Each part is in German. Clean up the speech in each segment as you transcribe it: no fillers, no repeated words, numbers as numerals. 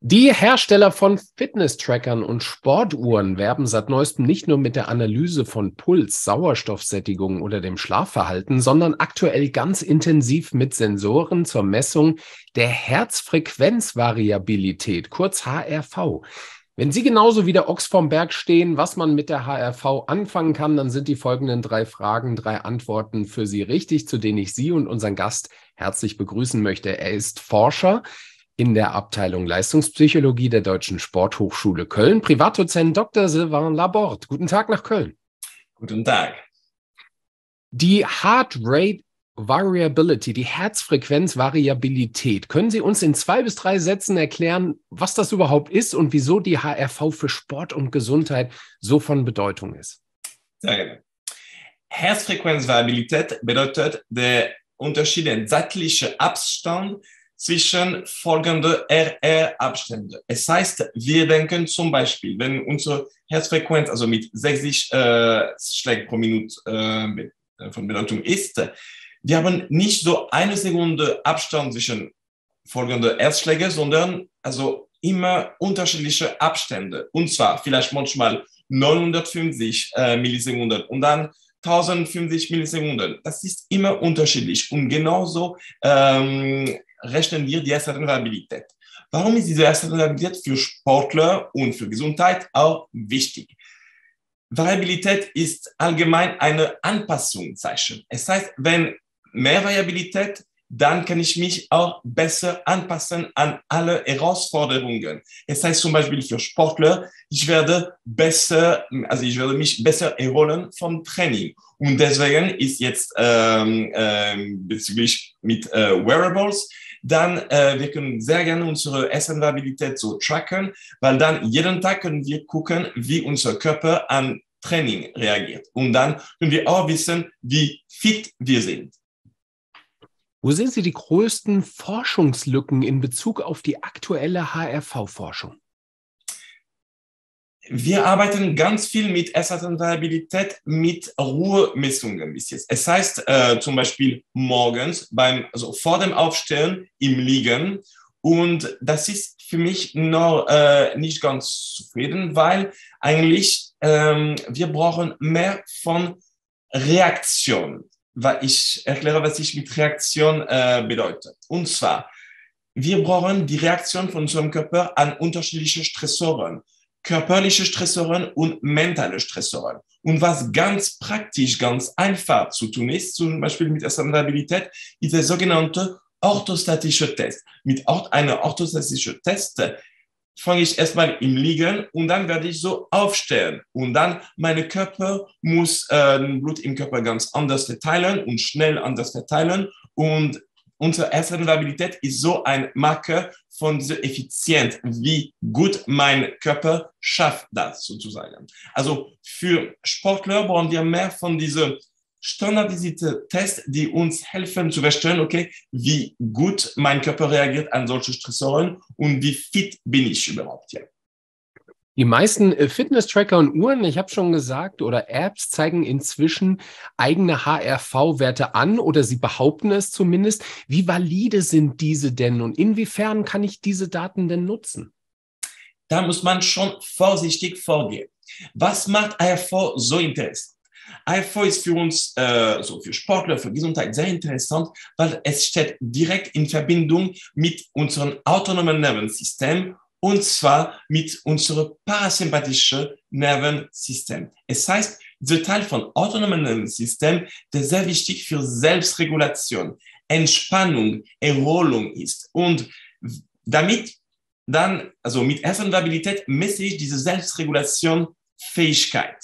Die Hersteller von Fitness-Trackern und Sportuhren werben seit neuestem nicht nur mit der Analyse von Puls, Sauerstoffsättigung oder dem Schlafverhalten, sondern aktuell ganz intensiv mit Sensoren zur Messung der Herzfrequenzvariabilität, kurz HRV. Wenn Sie genauso wie der Ochs vorm Berg stehen, was man mit der HRV anfangen kann, dann sind die folgenden 3 Fragen, 3 Antworten für Sie richtig, zu denen ich Sie und unseren Gast herzlich begrüßen möchte. Er ist Forscher in der Abteilung Leistungspsychologie der Deutschen Sporthochschule Köln, Privatdozent Dr. Sylvain Laborde. Guten Tag nach Köln. Guten Tag. Die Heart Rate Variability, die Herzfrequenzvariabilität. Können Sie uns in 2 bis 3 Sätzen erklären, was das überhaupt ist und wieso die HRV für Sport und Gesundheit so von Bedeutung ist? Sehr gerne. Herzfrequenzvariabilität bedeutet der Unterschied, der zeitliche Abstand zwischen folgenden RR-Abständen. Es heißt, wir denken zum Beispiel, wenn unsere Herzfrequenz also mit 60 Schlägen pro Minute von Bedeutung ist, wir haben nicht so eine Sekunde Abstand zwischen folgenden Herzschlägen, sondern also immer unterschiedliche Abstände. Und zwar vielleicht manchmal 950 Millisekunden und dann 1050 Millisekunden. Das ist immer unterschiedlich. Und genauso rechnen wir die Herzfrequenzvariabilität. Warum ist diese Herzfrequenzvariabilität für Sportler und für Gesundheit auch wichtig? Variabilität ist allgemein eine Anpassungszeichen. Es heißt, wenn mehr Variabilität, dann kann ich mich auch besser anpassen an alle Herausforderungen. Es heißt zum Beispiel für Sportler, ich werde mich besser erholen vom Training. Und deswegen ist jetzt bezüglich mit Wearables, dann wir können sehr gerne unsere Herzfrequenzvariabilität so tracken, weil dann jeden Tag können wir gucken, wie unser Körper an Training reagiert. Und dann können wir auch wissen, wie fit wir sind. Wo sehen Sie die größten Forschungslücken in Bezug auf die aktuelle HRV-Forschung? Wir arbeiten ganz viel mit Herzfrequenzvariabilität mit Ruhemessungen bis jetzt. Es heißt zum Beispiel morgens vor dem Aufstehen im Liegen. Und das ist für mich noch nicht ganz zufrieden, weil eigentlich wir brauchen mehr von Reaktion. Weil ich erkläre, was ich mit Reaktion bedeutet. Und zwar, wir brauchen die Reaktion von unserem Körper an unterschiedliche Stressoren. Körperliche Stressoren und mentale Stressoren. Und was ganz praktisch, ganz einfach zu tun ist, zum Beispiel mit Herzfrequenzvariabilität, ist der sogenannte orthostatische Test. Mit einem orthostatischen Test fange ich erstmal im Liegen und dann werde ich so aufstehen. Und dann mein Körper muss Blut im Körper ganz anders verteilen und schnell anders verteilen. Und unsere Herzfrequenzvariabilität ist so ein Marker von dieser Effizienz, wie gut mein Körper schafft das sozusagen. Also für Sportler brauchen wir mehr von diesen standardisierten Tests, die uns helfen zu verstehen, okay, wie gut mein Körper reagiert an solche Stressoren und wie fit bin ich überhaupt hier. Die meisten Fitness-Tracker und Uhren, ich habe schon gesagt, oder Apps zeigen inzwischen eigene HRV-Werte an oder sie behaupten es zumindest. Wie valide sind diese denn und inwiefern kann ich diese Daten denn nutzen? Da muss man schon vorsichtig vorgehen. Was macht HRV so interessant? HRV ist für uns, für Sportler, für Gesundheit sehr interessant, weil es steht direkt in Verbindung mit unserem autonomen Nervensystem und zwar mit unserem parasympathischen Nervensystem. Es heißt, dieser Teil von autonomen Nervensystem, der sehr wichtig für Selbstregulation, Entspannung, Erholung ist. Und damit dann, also mit Herzfrequenzvariabilität messe ich diese Selbstregulation-Fähigkeit.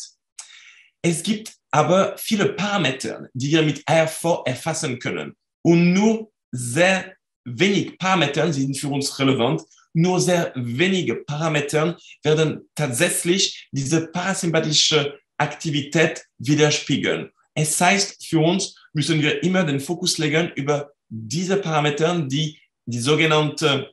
Es gibt aber viele Parameter, die wir mit HRV erfassen können. Und nur sehr wenig Parameter sind für uns relevant. Nur sehr wenige Parameter werden tatsächlich diese parasympathische Aktivität widerspiegeln. Es heißt, für uns müssen wir immer den Fokus legen über diese Parameter, die sogenannte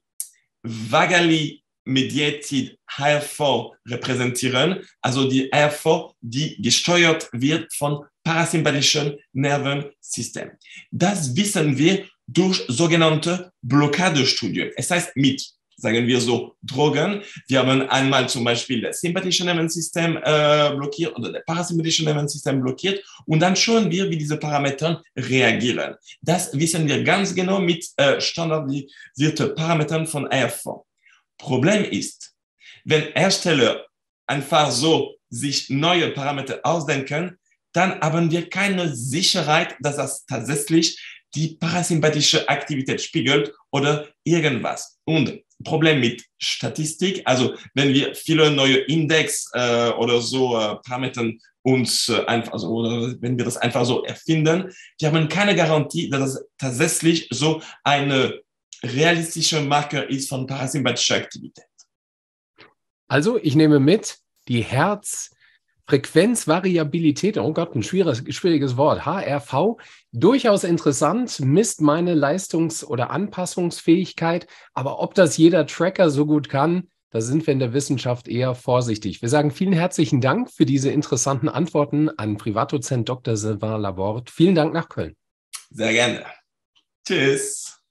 vagally mediated HRV repräsentieren, also die HRV, die gesteuert wird von parasympathischen Nervensystem. Das wissen wir durch sogenannte Blockadestudien. Es heißt, mit sagen wir so, Drogen. Wir haben einmal zum Beispiel das sympathische Nervensystem blockiert oder das parasympathische Nervensystem blockiert und dann schauen wir, wie diese Parameter reagieren. Das wissen wir ganz genau mit standardisierten Parametern von ARV. Problem ist, wenn Hersteller einfach so sich neue Parameter ausdenken, dann haben wir keine Sicherheit, dass das tatsächlich die parasympathische Aktivität spiegelt oder irgendwas. Und Problem mit Statistik, also wenn wir viele neue Index oder so Parameter uns einfach, also, oder wenn wir das einfach so erfinden, wir haben keine Garantie, dass es tatsächlich so eine realistische Marker ist von parasympathischer Aktivität. Also ich nehme mit, die Herzfrequenzvariabilität, oh Gott, ein schwieriges Wort, HRV, durchaus interessant, misst meine Leistungs- oder Anpassungsfähigkeit, aber ob das jeder Tracker so gut kann, da sind wir in der Wissenschaft eher vorsichtig. Wir sagen vielen herzlichen Dank für diese interessanten Antworten an Privatdozent Dr. Sylvain Laborde. Vielen Dank nach Köln. Sehr gerne. Tschüss.